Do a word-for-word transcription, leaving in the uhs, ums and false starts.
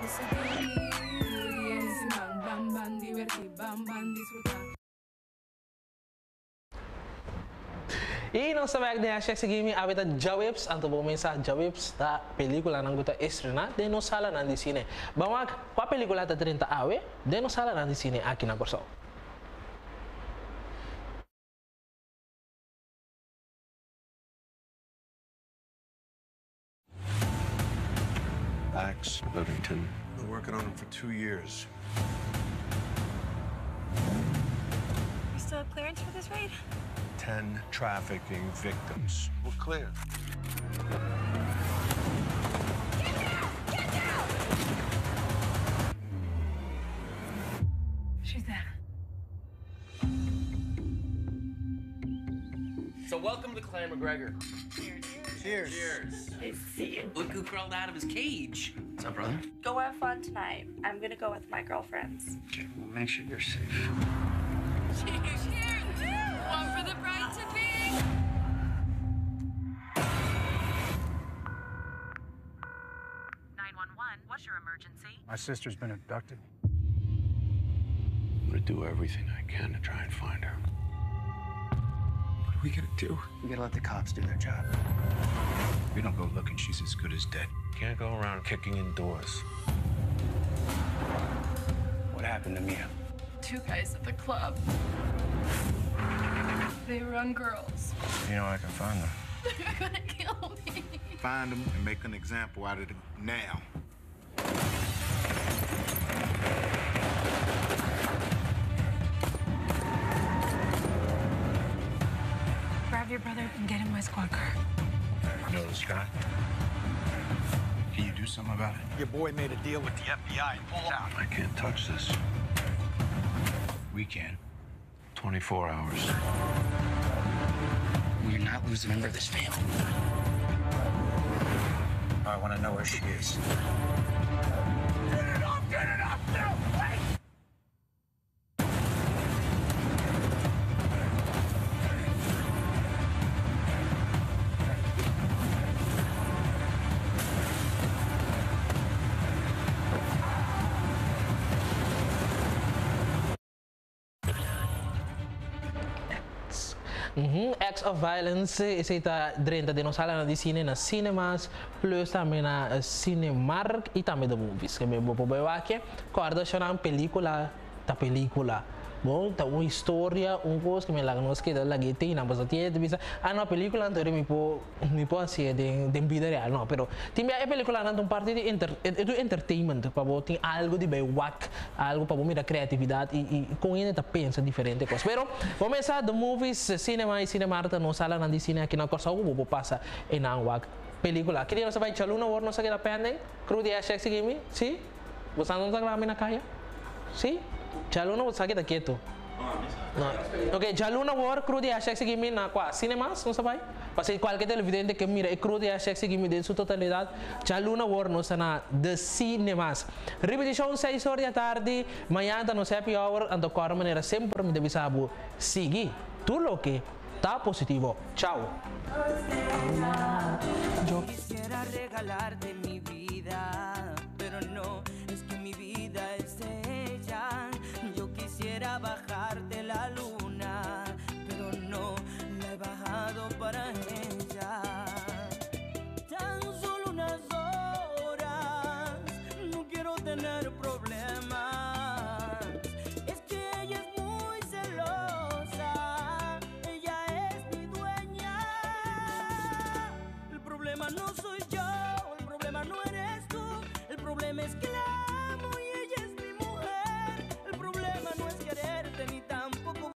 E não sabe que acha que me habita Jawips, anto bom mensa Jawips da película não guta estrena de no sala na de cine. Vamos qual película tá trinta awe de no sala na de cine aqui na Corsão. Axe Livingston. Been working on him for two years. You still have clearance for this raid? Ten trafficking victims. We're clear. Get down! Get down! She's there. So welcome to Claire McGregor. Cheers. Cheers. Cheers. I see you. Look who crawled out of his cage. What's up, brother? Go have fun tonight. I'm gonna go with my girlfriends. Okay, well, make sure you're safe. Cheers! Cheers! One for the bride to be. nine one one, what's your emergency? My sister's been abducted. I'm gonna do everything I can to try and find her. What are we gonna do? We gotta let the cops do their job. If we don't go looking, she's as good as dead. Can't go around kicking in doors. What happened to Mia? Two guys at the club. They run girls. You know I can find them. They're gonna kill me. Find them and make an example out of them now. Grab your brother and get in my squad car. You know this guy? Can you do something about it? Your boy made a deal with the F B I and pulled out. I can't touch this. We can. twenty-four hours. We're not losing a member of this family. I want to know where she is. Get it off! Get it off now! Wait! Mm-hmm. Acts of Violence esse está dentro de nossa sala de cine na cinemas plus também na Cinemark e também da movies que me vou poder aqui corda chamar película da película bom tá uma história um coisa que me laga nos que da lagi tem na base de bisa ah não película então me po me po assim de de vida real não pero tem a película não um parte de enter, do entertainment para bo tem algo de bem whack algo para bo mira criatividade e, e com ele tá pensa diferente coisas pero vamos começar the movies cinema e Cinemark no sala na de cine aqui na Corsa o bo passa em whack película queria não saber chaluna war não sei que da pending cru de sexy game sim você não tá gravando na caia sim Chaluna você aqui tá quieto. Não. Ok, Chaluna war cru de sexy game na qua cinemas não sabe? Porque qualquer televidente que mira é cru de sexy game de sua totalidade. Chaluna war não está na de cinemas. Repetição seis horas da tarde, amanhã tá no happy hour, ando qualquer maneira sempre me deve saber seguir tudo o que tá positivo. Tchau. Yo quisiera regalarte mi vida, pero no, es que mi vida es ella. Yo quisiera bajarte la luna, pero no, la he bajado para ella. Tan solo unas horas, no quiero tener problemas. Es que ella es muy celosa, ella es mi dueña. El problema no soy yo, el problema no eres tú, el problema es que la